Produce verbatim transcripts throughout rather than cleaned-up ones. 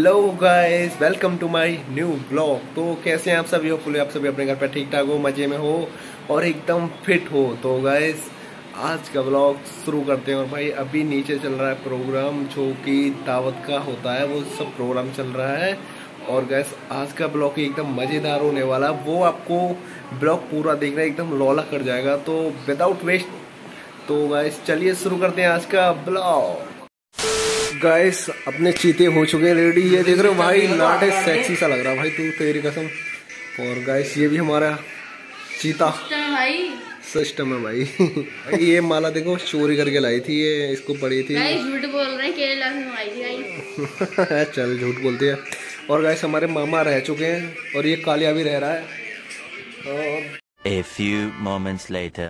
Hello guys, welcome to my new blog. तो कैसे हैं आप सभी? होपफुली आप सभी अपने घर पर ठीक ठाक हो, मजे में हो और एकदम फिट हो। तो गाइस आज का ब्लॉग शुरू करते हैं। और भाई अभी नीचे चल रहा है प्रोग्राम जो कि दावत का होता है, वो सब प्रोग्राम चल रहा है। और गाइस आज का ब्लॉग एकदम मज़ेदार होने वाला, वो आपको ब्लॉग पूरा देखना एकदम लौला कर जाएगा। तो विदाउट वेस्ट, तो गाइस चलिए शुरू करते हैं आज का ब्लॉग। गाइस अपने चीते हो चुके हैं रेडी, ये देख रहे हो भाई, नाटे सेक्सी सा लग रहा है भाई, तू तेरी कसम। और गाइस ये भी हमारा चीता भाई सिस्टम है भाई। ये माला देखो चोरी करके लाई थी, ये इसको पड़ी थी। झूठ बोल रहे हैं, केरला से मंगाई थी गाइस। चल झूठ बोलते हैं। और गाइस हमारे मामा रह चुके हैं और ये कालिया भी रह रहा है। और A few moments later.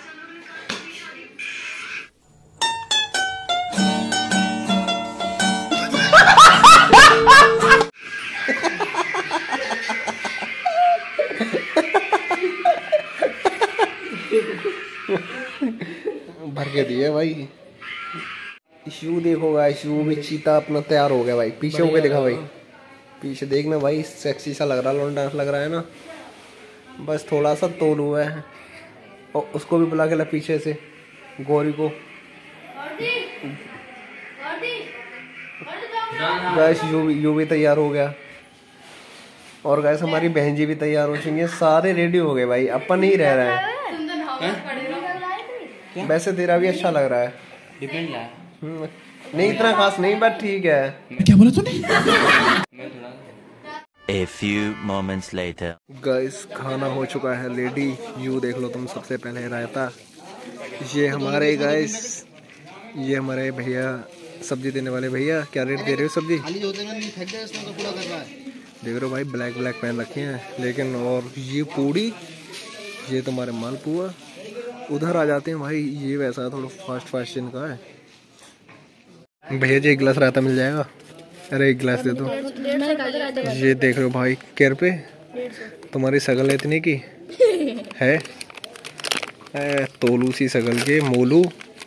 भर के दिए भाई। शू देखो भाई, शू भी चीता अपना तैयार हो गया भाई। पीछे होके देखा भाई, पीछे देखना भाई, सेक्सी सा लग रहा है, लौंडा लग रहा है ना। बस थोड़ा सा तोल हुआ है। और उसको भी बुला के ला पीछे से, गौरी को। गैस यू भी यू भी तैयार हो गया। और गैस हमारी बहन जी भी तैयार हो चुकी है। सारे रेडी हो गए भाई, अपन ही रह रहा है। वैसे तेरा भी अच्छा लग रहा है। डिपेंड है। नहीं इतना खास नहीं, बट ठीक है। क्या बोला तूने? A few moments later. Guys खाना हो चुका है रेडी। यू देख लो तुम, सबसे पहले रायता। ये हमारे गाइस, ये हमारे भैया सब्जी देने वाले भैया। क्या रेट दे रहे हो सब्जी? देख रहे हो भाई, ब्लैक ब्लैक पहन रखे हैं लेकिन। और ये पूड़ी, ये तुम्हारे मालपुआ। उधर आ जाते हैं भाई, ये वैसा थोड़ा फास्ट फास्ट इनका है। भैया जी एक गिलास रायता मिल जाएगा? अरे एक गिलास दे दो। ये देख रहे हो भाई, केर पे तुम्हारी शकल इतनी की है, है तोलू सी शकल के मोलू।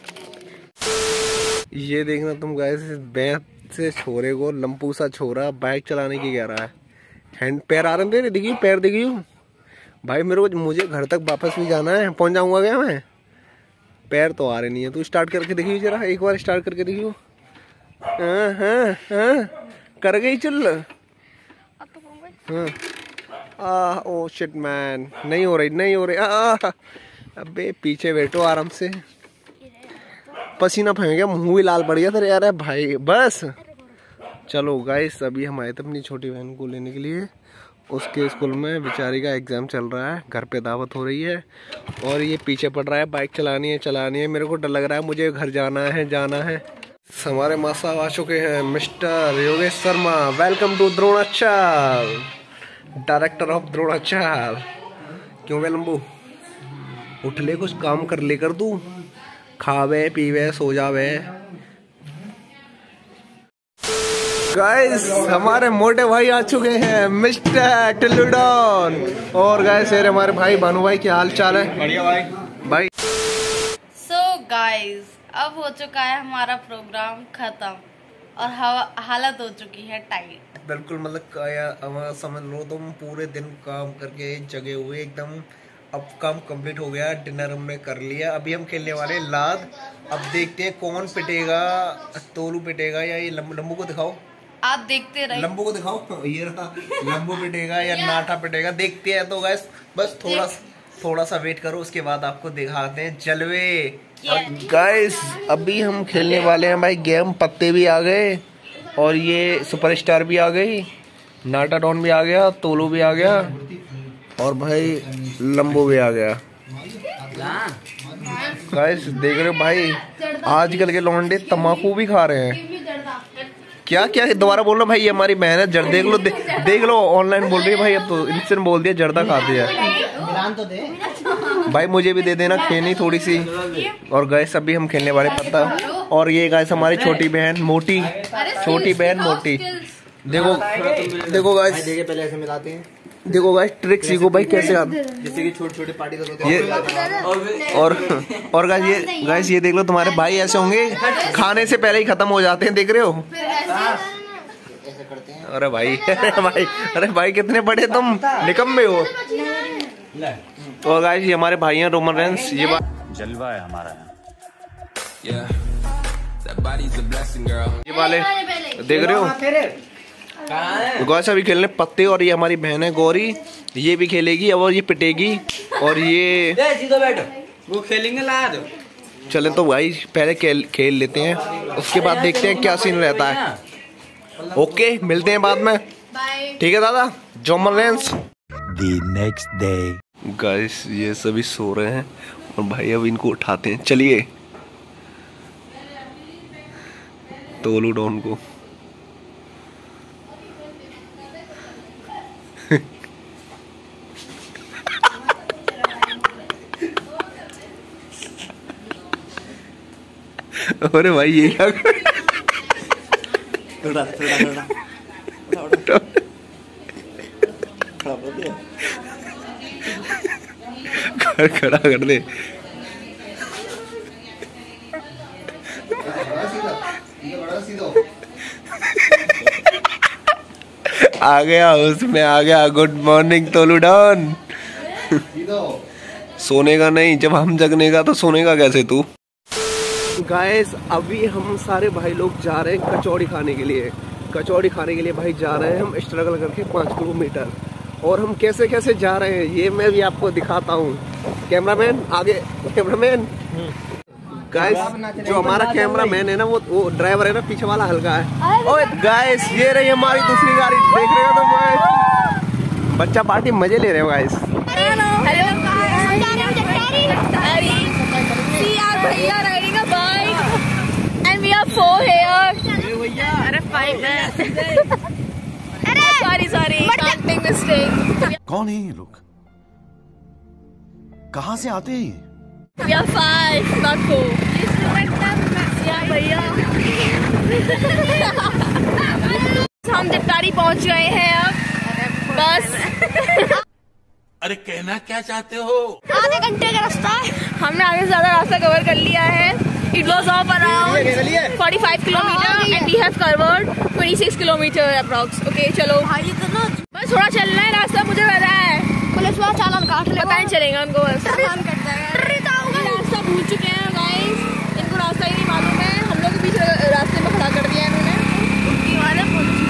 ये देखना तुम गाइस, बैंक से छोरे को लंपू सा छोरा बाइक चलाने की कह रहा है। हैंड पैर आ रहे थे, देखिए पैर देखिए भाई। मेरे को मुझे घर तक वापस भी जाना है, पहुंच जाऊंगा क्या मैं? पैर तो आ रहे नहीं है। तू स्टार्ट करके देखिए जरा, एक बार स्टार्ट करके देखियो। हाँ हाँ हाँ कर गई, चल। हाँ आ ओ शिट मैन, नहीं हो रही नहीं हो रही। आ, अबे पीछे बैठो आराम से। पसीना फेंक गया, मुंह भी लाल पड़ गया तेरे यार भाई। बस चलो गाइस, अभी हम आए थे अपनी छोटी बहन को लेने के लिए। उसके स्कूल में बेचारी का एग्जाम चल रहा है, घर पे दावत हो रही है। और ये पीछे पड़ रहा है, बाइक चलानी है चलानी है। मेरे को डर लग रहा है, मुझे घर जाना है जाना है। हमारे माँ साहब आ चुके हैं, mister Yogesh Sharma. Welcome to Dronacharya, director of Dronacharya. क्यों बे लंबू, उठ ले, कुछ काम कर लेकर तू। खावे पीवे सो जावे। गाइस हमारे मोटे भाई आ चुके हैं, मिस्टर टिल्लूडॉन। और गाइस ये हमारे भाई भानु भाई, क्या हाल चाल है? बढ़िया भाई। भाई सो गाइस अब हो चुका है हमारा प्रोग्राम खत्म और हालत हो चुकी है टाइट। बिल्कुल, मतलब क्या समझ लो तुम, पूरे दिन काम करके जगे हुए एकदम। अब काम कंप्लीट हो गया, डिनर हमने कर लिया। अभी हम खेलने वाले लाद। अब देखते हैं कौन पिटेगा, तोलू पिटेगा या ये लंबू। लंबू को दिखाओ, आप देखते रहिए। लंबू को दिखाओ, ये रहा। लंबू पिटेगा या नाटा पिटेगा, देखते हैं। तो गैस बस थोड़ा थोड़ा सा वेट करो, उसके बाद आपको दिखाते हैं जलवे। गाइस अभी हम खेलने वाले हैं भाई गेम। पत्ते भी आ गए और ये सुपरस्टार भी आ गई, नाटा डॉन भी आ गया, तोलू भी आ गया और भाई लंबू भी आ गया। गाइस देख रहे हो भाई, आजकल के लौंडे तम्बाकू भी खा रहे हैं। क्या क्या दोबारा बोल रहा भाई? ये हमारी बहन है, जड़ देख लो, दे, देख लो ऑनलाइन बोल रही है भाई। अब तो इंस्टेंट बोल दिया, जर्दा खाते हैं तो दे। भाई मुझे भी दे देना खेलनी थोड़ी सी। और गाइस अभी हम खेलने वाले पत्ता। और ये गाइस हमारी छोटी बहन मोटी, छोटी बहन मोटी। देखो देखो गाइस, पहले ऐसे मिलाते हैं। देखो गाइस ट्रिक सीखो भाई, कैसे आप जैसे कि छोटे छोटे पार्टी करते ये। और और गाइस ये गाइस ये देख लो, तुम्हारे भाई ऐसे होंगे खाने से पहले ही खत्म हो जाते हैं, देख रहे हो? ऐसे करते हैं। अरे भाई अरे भाई अरे भाई कितने बड़े तुम निकम्मे हो। और गाइस ये हमारे भाई हैं रोमन रेंस, ये बात जलवा है हमारा। ये वाले देख रहे हो गाइस अभी खेलने पत्ते। और ये हमारी बहन है गौरी, ये भी खेलेगी और ये पिटेगी। और ये वो खेलेंगे ला दो। चले तो भाई पहले खेल खेल लेते हैं, उसके बाद देखते हैं क्या सीन रहता है। ओके मिलते हैं बाद में, ठीक है दादा। Roman Reigns The next day. Guys ये सभी सो रहे हैं और भाई अब इनको उठाते हैं। चलिए तोलू डॉन को। अरे भाई ये क्या कर थोड़ा थोड़ा थोड़ा खड़ा खड़ा कर दे। आ गया उसमें आ गया। गुड मॉर्निंग तोलू डॉन। सोने का नहीं, जब हम जगने का तो सोने का कैसे तू। गाइस अभी हम सारे भाई लोग जा रहे हैं कचौड़ी खाने के लिए। कचौड़ी खाने के लिए भाई जा रहे हैं हम स्ट्रगल करके पाँच किलोमीटर। और हम कैसे कैसे जा रहे हैं ये मैं भी आपको दिखाता हूँ। कैमरामैन आगे, कैमरामैन। गाइस जो हमारा कैमरामैन है ना वो वो ड्राइवर है ना, पीछे वाला हल्का है। ओए गाइस ये रही हमारी दूसरी गाड़ी, देख रहे हो तुम। बच्चा पार्टी मजे ले रहे हो गाइस। भैया riding a bike and we are four here. अरे फाइव है। अरे सॉरी सॉरी काउंटिंग मिस्टेक। कौन है ये लोग, कहाँ से आते हैं? We are five, not four. भैया हम टिटकारी पहुंच गए हैं अब बस। अरे कहना क्या चाहते हो? आधे घंटे का रास्ता हमने आगे से ज्यादा रास्ता कवर कर लिया है। It was off around forty-five kilometre and we have covered twenty-six kilometre approx. Okay चलो बस थोड़ा चलना है, रास्ता मुझे पता है। पुलिस वाला चालान काट ले, पता नहीं चलेगा उनको। बस रास्ता भूल चुके हैं गाइस, इनको रास्ता ही नहीं मालूम है। हम लोग के पीछे रास्ते में खड़ा कर दिया इन्होंने। उनकी वाले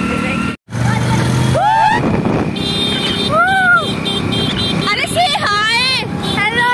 अरे से हाय हेलो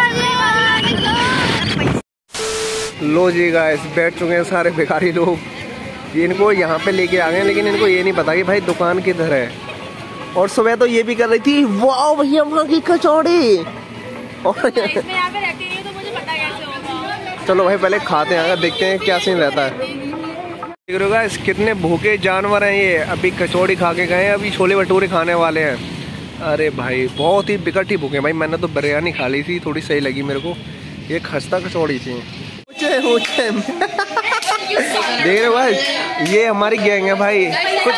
लो जी गाइस बैठ चुके हैं सारे भिखारी लोग। इनको यहाँ पे लेके आ गए, लेकिन इनको ये नहीं पता कि भाई दुकान किधर है। और सुबह तो ये भी कर रही थी वाह भैया वहाँ की कचौड़ी। और यहाँ पे रहती नहीं तो मुझे पता कैसे होगा। चलो भाई पहले खाते हैं, आगे देखते हैं क्या सीन रहता है। देख रहे हो गाइस कितने भूखे जानवर हैं ये। अभी कचौड़ी खा के गए, अभी छोले भटूरे खाने वाले हैं। अरे भाई बहुत ही बिकट ही भूखे भाई। मैंने तो बिरयानी खा ली थी, थोड़ी सही लगी मेरे को। ये खस्ता कचौड़ी थी। ऊंचे ऊंचे देख रहे हो भाई ये हमारी गैंग है भाई। कुछ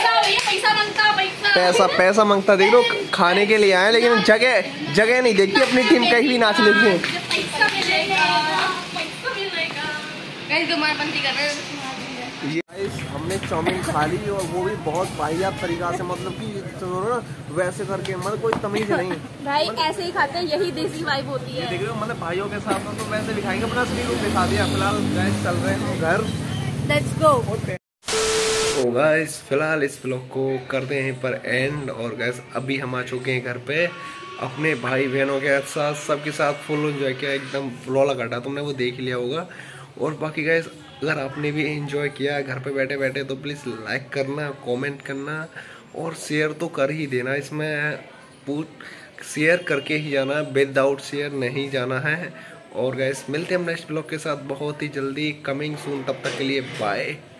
पैसा पैसा मांगता देख लो, खाने के लिए आए लेकिन जगह जगह नहीं देखती अपनी टीम कहीं भी नाच लेती है। ये हमने चाउमीन खा ली और वो भी बहुत वाहियात तरीका से, मतलब कि ना वैसे करके, मतलब कोई तमीज नहीं भाई ऐसे ही खाते हैं, यही देसी वाइब होती है। देख रहे हो मतलब भाइयों के साथ तो वैसे भी खाएंगे, अपना शरीर को दिखा दिया। फिलहाल गाइस चल रहे हैं घर, लेट्स गो। तो गाइस फिलहाल इस व्लॉग को करते हैं यहीं पर एंड। और गाइस अभी हम आ चुके हैं घर पे अपने भाई बहनों के साथ, सबके साथ फुल एंजॉय किया, एकदम फ्लॉला काटा, तुमने वो देख लिया होगा। और बाकी गाइस अगर आपने भी एंजॉय किया घर पे बैठे बैठे तो प्लीज़ लाइक करना, कमेंट करना और शेयर तो कर ही देना। इसमें पूछ शेयर करके ही जाना, विदाउट शेयर नहीं जाना है। और गाइस मिलते हैं हम नेक्स्ट ब्लॉग के साथ बहुत ही जल्दी, कमिंग सून। तब तक के लिए बाय।